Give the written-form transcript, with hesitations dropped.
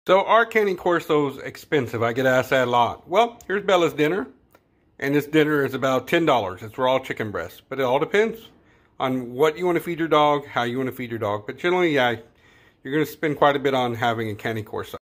So are Cane Corsos expensive? I get asked that a lot. Well, here's Bella's dinner. And this dinner is about $10. It's raw chicken breast. But it all depends on what you want to feed your dog, how you want to feed your dog. But generally, yeah, you're going to spend quite a bit on having a Cane Corso.